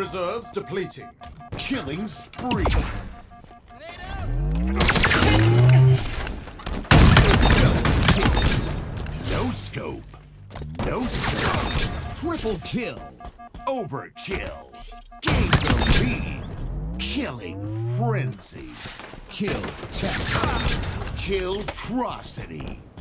reserves depleting. Killing spree. No scope. No scope. Triple kill. Overkill. Gain the lead. Killing frenzy. Kill tech. Kill-trocity.